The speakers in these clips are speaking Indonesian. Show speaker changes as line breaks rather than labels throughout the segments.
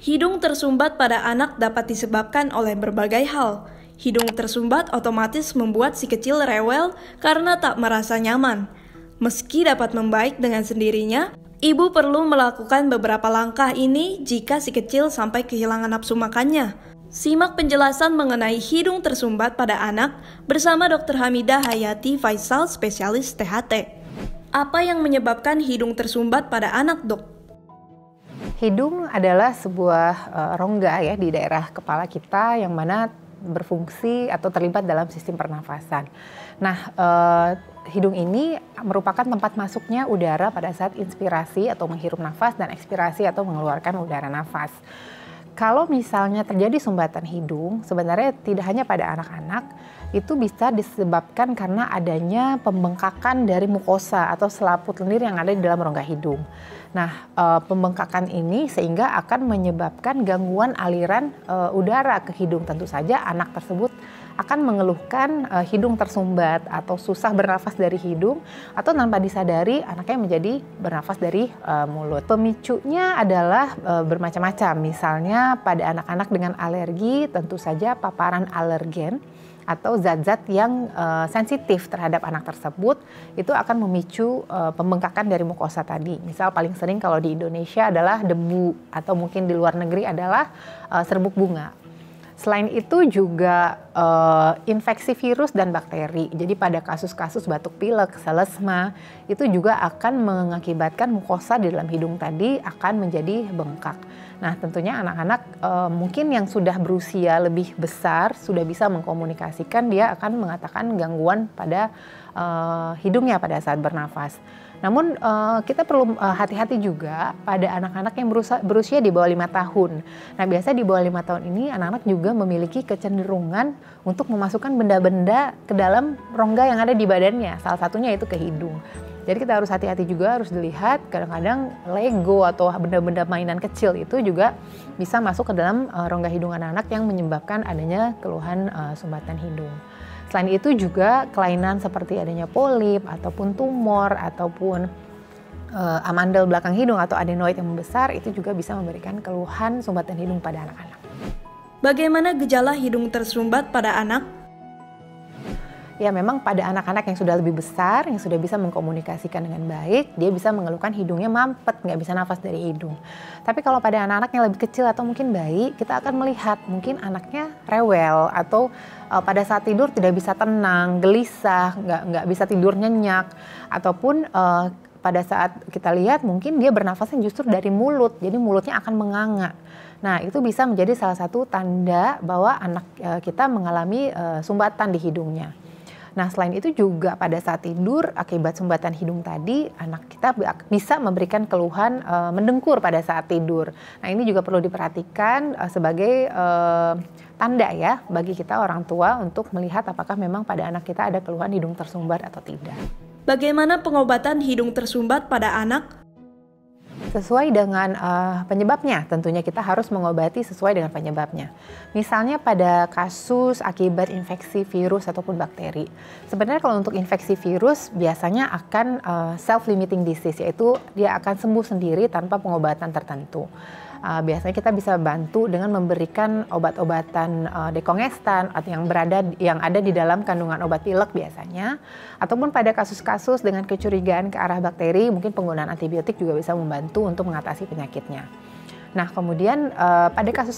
Hidung tersumbat pada anak dapat disebabkan oleh berbagai hal. Hidung tersumbat otomatis membuat si kecil rewel karena tak merasa nyaman. Meski dapat membaik dengan sendirinya, ibu perlu melakukan beberapa langkah ini jika si kecil sampai kehilangan nafsu makannya. Simak penjelasan mengenai hidung tersumbat pada anak bersama Dr. Hamidah Hayati Faisal, spesialis THT. Apa yang menyebabkan hidung tersumbat pada anak, Dok?
Hidung adalah sebuah rongga ya di daerah kepala kita yang mana berfungsi atau terlibat dalam sistem pernafasan. Nah, hidung ini merupakan tempat masuknya udara pada saat inspirasi atau menghirup nafas dan ekspirasi atau mengeluarkan udara nafas. Kalau misalnya terjadi sumbatan hidung, sebenarnya tidak hanya pada anak-anak, itu bisa disebabkan karena adanya pembengkakan dari mukosa atau selaput lendir yang ada di dalam rongga hidung. Nah, pembengkakan ini sehingga akan menyebabkan gangguan aliran udara ke hidung. Tentu saja anak tersebut akan mengeluhkan hidung tersumbat atau susah bernafas dari hidung, atau tanpa disadari anaknya menjadi bernafas dari mulut. Pemicunya adalah bermacam-macam. Misalnya pada anak-anak dengan alergi, tentu saja paparan alergen atau zat-zat yang sensitif terhadap anak tersebut itu akan memicu pembengkakan dari mukosa tadi. Misal paling sering kalau di Indonesia adalah debu, atau mungkin di luar negeri adalah serbuk bunga. Selain itu juga infeksi virus dan bakteri. Jadi pada kasus-kasus batuk pilek, selesma itu juga akan mengakibatkan mukosa di dalam hidung tadi akan menjadi bengkak. Nah, tentunya anak-anak mungkin yang sudah berusia lebih besar sudah bisa mengkomunikasikan, dia akan mengatakan gangguan pada hidungnya pada saat bernafas. Namun kita perlu hati-hati juga pada anak-anak yang berusia di bawah 5 tahun. Nah, biasa di bawah 5 tahun ini anak-anak juga memiliki kecenderungan untuk memasukkan benda-benda ke dalam rongga yang ada di badannya. Salah satunya itu ke hidung. Jadi kita harus hati-hati juga, harus dilihat kadang-kadang Lego atau benda-benda mainan kecil itu juga bisa masuk ke dalam rongga hidung anak-anak yang menyebabkan adanya keluhan sumbatan hidung. Selain itu juga kelainan seperti adanya polip ataupun tumor ataupun amandel belakang hidung atau adenoid yang membesar itu juga bisa memberikan keluhan sumbatan hidung pada anak-anak.
Bagaimana gejala hidung tersumbat pada anak?
Ya, memang pada anak-anak yang sudah lebih besar, yang sudah bisa mengkomunikasikan dengan baik, dia bisa mengeluhkan hidungnya mampet, nggak bisa nafas dari hidung. Tapi kalau pada anak-anak yang lebih kecil atau mungkin bayi, kita akan melihat mungkin anaknya rewel atau pada saat tidur tidak bisa tenang, gelisah, nggak bisa tidur nyenyak, ataupun pada saat kita lihat mungkin dia bernafasnya justru dari mulut, jadi mulutnya akan menganga. Nah, itu bisa menjadi salah satu tanda bahwa anak kita mengalami sumbatan di hidungnya. Nah, selain itu juga pada saat tidur akibat sumbatan hidung tadi, anak kita bisa memberikan keluhan mendengkur pada saat tidur. Nah, ini juga perlu diperhatikan sebagai tanda ya bagi kita orang tua untuk melihat apakah memang pada anak kita ada keluhan hidung tersumbat atau tidak.
Bagaimana pengobatan hidung tersumbat pada anak?
Sesuai dengan penyebabnya, tentunya kita harus mengobati sesuai dengan penyebabnya. Misalnya pada kasus akibat infeksi virus ataupun bakteri. Sebenarnya kalau untuk infeksi virus biasanya akan self-limiting disease, yaitu dia akan sembuh sendiri tanpa pengobatan tertentu. Biasanya kita bisa bantu dengan memberikan obat-obatan dekongestan atau yang ada di dalam kandungan obat pilek biasanya, ataupun pada kasus-kasus dengan kecurigaan ke arah bakteri, mungkin penggunaan antibiotik juga bisa membantu untuk mengatasi penyakitnya. Nah, kemudian pada kasus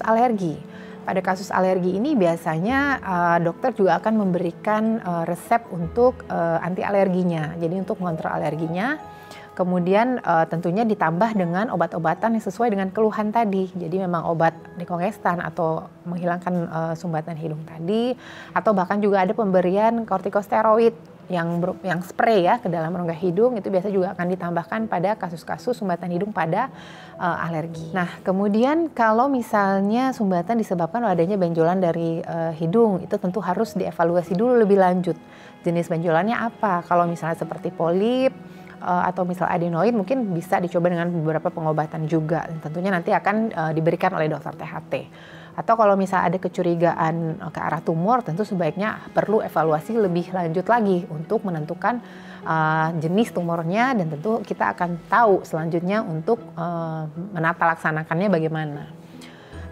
alergi ini biasanya dokter juga akan memberikan resep untuk anti alerginya, jadi untuk mengontrol alerginya. Kemudian tentunya ditambah dengan obat-obatan yang sesuai dengan keluhan tadi. Jadi memang obat dekongestan atau menghilangkan sumbatan hidung tadi, atau bahkan juga ada pemberian kortikosteroid yang spray ya ke dalam rongga hidung, itu biasa juga akan ditambahkan pada kasus-kasus sumbatan hidung pada alergi. Nah, kemudian kalau misalnya sumbatan disebabkan oleh adanya benjolan dari hidung, itu tentu harus dievaluasi dulu lebih lanjut. Jenis benjolannya apa? Kalau misalnya seperti polip atau misal adenoid, mungkin bisa dicoba dengan beberapa pengobatan juga. Tentunya nanti akan diberikan oleh dokter THT. Atau kalau misal ada kecurigaan ke arah tumor, tentu sebaiknya perlu evaluasi lebih lanjut lagi untuk menentukan jenis tumornya, dan tentu kita akan tahu selanjutnya untuk menata laksanakannya bagaimana.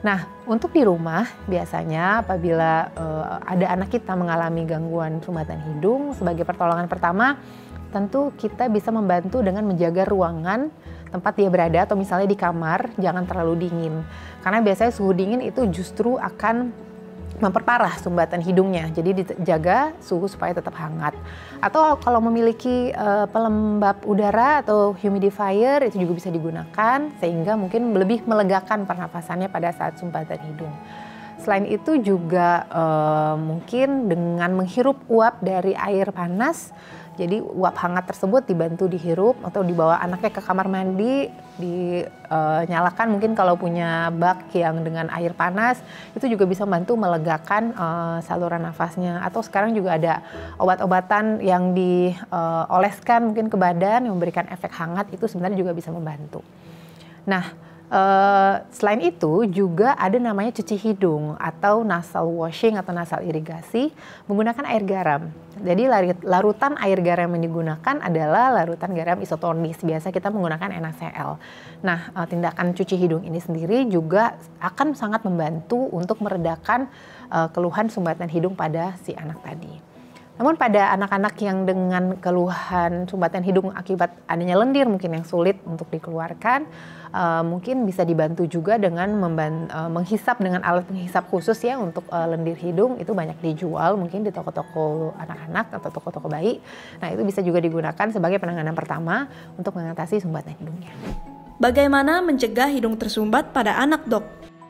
Nah, untuk di rumah biasanya apabila ada anak kita mengalami gangguan sumbatan hidung, sebagai pertolongan pertama tentu kita bisa membantu dengan menjaga ruangan tempat dia berada atau misalnya di kamar jangan terlalu dingin. Karena biasanya suhu dingin itu justru akan memperparah sumbatan hidungnya. Jadi dijaga suhu supaya tetap hangat. Atau kalau memiliki pelembab udara atau humidifier itu juga bisa digunakan sehingga mungkin lebih melegakan pernafasannya pada saat sumbatan hidung. Selain itu juga mungkin dengan menghirup uap dari air panas. Jadi uap hangat tersebut dibantu dihirup atau dibawa anaknya ke kamar mandi, dinyalakan mungkin kalau punya bak yang dengan air panas, itu juga bisa membantu melegakan saluran nafasnya. Atau sekarang juga ada obat-obatan yang dioleskan mungkin ke badan yang memberikan efek hangat, itu sebenarnya juga bisa membantu. Nah, selain itu juga ada namanya cuci hidung atau nasal washing atau nasal irigasi menggunakan air garam. Jadi larutan air garam yang digunakan adalah larutan garam isotonis. Biasa kita menggunakan NaCl. Nah, tindakan cuci hidung ini sendiri juga akan sangat membantu untuk meredakan keluhan sumbatan hidung pada si anak tadi. Namun pada anak-anak yang dengan keluhan sumbatan hidung akibat adanya lendir mungkin yang sulit untuk dikeluarkan, mungkin bisa dibantu juga dengan menghisap dengan alat penghisap khusus ya untuk lendir hidung. Itu banyak dijual mungkin di toko-toko anak-anak atau toko-toko bayi. Nah, itu bisa juga digunakan sebagai penanganan pertama untuk mengatasi sumbatan hidungnya.
Bagaimana mencegah hidung tersumbat pada anak, Dok?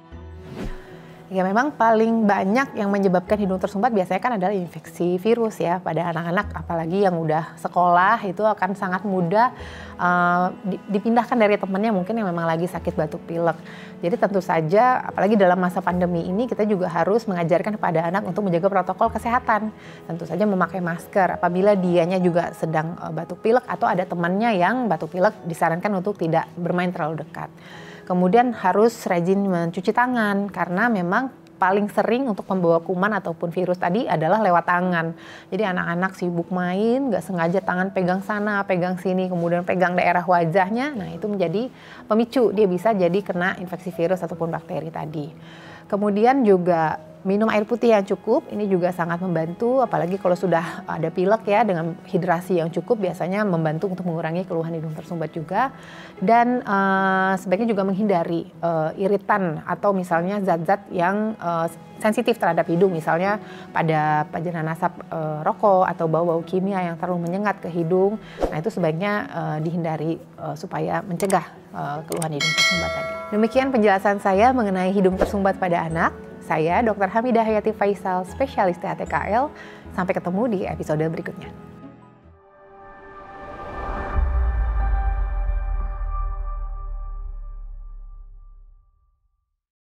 Ya memang paling banyak yang menyebabkan hidung tersumbat biasanya kan adalah infeksi virus ya pada anak-anak, apalagi yang udah sekolah itu akan sangat mudah dipindahkan dari temannya mungkin yang memang lagi sakit batuk pilek. Jadi tentu saja apalagi dalam masa pandemi ini kita juga harus mengajarkan kepada anak untuk menjaga protokol kesehatan. Tentu saja memakai masker apabila dianya juga sedang batuk pilek atau ada temannya yang batuk pilek disarankan untuk tidak bermain terlalu dekat. Kemudian harus rajin mencuci tangan karena memang paling sering untuk membawa kuman ataupun virus tadi adalah lewat tangan. Jadi anak-anak sibuk main, nggak sengaja tangan pegang sana, pegang sini, kemudian pegang daerah wajahnya. Nah itu menjadi pemicu, dia bisa jadi kena infeksi virus ataupun bakteri tadi. Kemudian juga minum air putih yang cukup, ini juga sangat membantu, apalagi kalau sudah ada pilek ya, dengan hidrasi yang cukup biasanya membantu untuk mengurangi keluhan hidung tersumbat juga. Dan sebaiknya juga menghindari iritan atau misalnya zat-zat yang sensitif terhadap hidung, misalnya pada pajanan asap rokok atau bau-bau kimia yang terlalu menyengat ke hidung. Nah itu sebaiknya dihindari supaya mencegah keluhan hidung tersumbat tadi. Demikian penjelasan saya mengenai hidung tersumbat pada anak. Saya Dr. Hamidah Hayati Faisal, spesialis THTKL. Sampai ketemu di episode berikutnya.